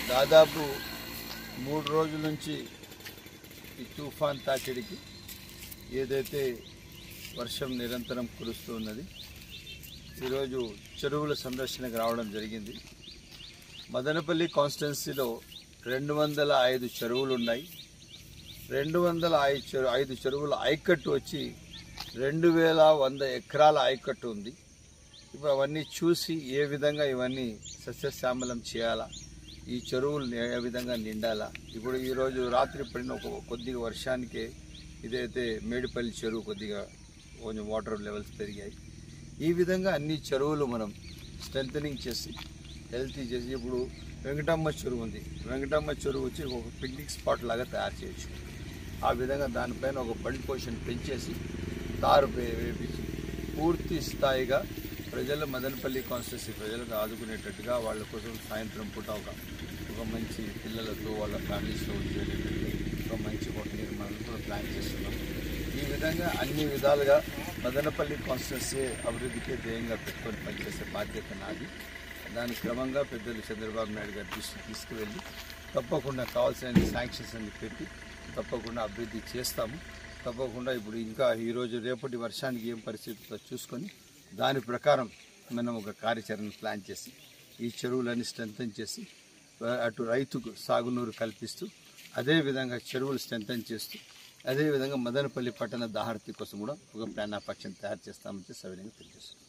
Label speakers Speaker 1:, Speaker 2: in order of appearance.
Speaker 1: దాదాపు 3 రోజుల నుంచి ఈ తుఫాన్ తాకిడికి ఏదైతే వర్షం నిరంతరం కురుస్తూ ఉన్నది. ఈరోజు చెరువుల సందర్శనకు రావడం జరిగింది. మదనపల్లి కాన్స్టిట్యున్సీలో 205 చెరువులు ఉన్నాయి. 205 చెరువుల ఆయకట్టు వచ్చి 2100 ఎకరాల ఆయకట్టు ఉంది. ఇప్పుడు అవన్నీ చూసి ఏ విధంగా ఇవన్నీ సస్యశ్యామలం చేయాలా, ఈ చెరువులు ఏ విధంగా నిండాలా. ఇప్పుడు ఈరోజు రాత్రి పడిన కొద్దిగా వర్షానికే ఇదైతే మేడిపల్లి చెరువు కొంచెం వాటర్ లెవెల్స్ పెరిగాయి. ఈ విధంగా అన్ని చెరువులు మనం స్ట్రెంథనింగ్ చేసి హెల్తీ చేసి, ఇప్పుడు వెంకటమ్మ చెరువు ఉంది. వెంకటమ్మ చెరువు వచ్చి ఒక పిక్నిక్ స్పాట్ లాగా తయారు చేయొచ్చు. ఆ విధంగా దానిపైన ఒక బండ్ పొజిషన్ పెంచేసి తారు వేపించి పూర్తి స్థాయిగా మదనపల్లి కాన్స్టిట్యున్సీ ప్రజలకు ఆదుకునేటట్టుగా వాళ్ళ కోసం సాయంత్రం పూట ఒక మంచి పిల్లలతో వాళ్ళ ఫ్యామిలీస్తో వచ్చేటట్టు ఒక మంచి హోటల్ నిర్మాణం కూడా ప్లాన్ చేస్తున్నాం. ఈ విధంగా అన్ని విధాలుగా మదనపల్లి కాన్స్టిట్యున్సీ అభివృద్ధికి ధ్యేయంగా పెట్టుకొని పనిచేసే బాధ్యత నాది. దాని క్రమంగా పెద్దలు చంద్రబాబు నాయుడు గారి దృష్టికి తీసుకువెళ్ళి తప్పకుండా కావాల్సిన శాంక్షన్స్ అన్ని పెట్టి తప్పకుండా అభివృద్ధి చేస్తాము. తప్పకుండా ఇప్పుడు ఇంకా ఈరోజు రేపటి వర్షానికి ఏం పరిస్థితుల్లో చూసుకొని దాని ప్రకారం మనం ఒక కార్యాచరణ ప్లాన్ చేసి ఈ చెరువులన్నీ స్ట్రెంథన్ చేసి అటు రైతుకు సాగునీరు కల్పిస్తూ అదేవిధంగా చెరువులు స్ట్రెంథన్ చేస్తూ అదేవిధంగా మదనపల్లి పట్టణ దాహార్తి కోసం కూడా ఒక ప్లాన్ ఆఫ్ యాక్షన్ తయారు చేస్తామని సవినయంగా తెలియజేస్తాం.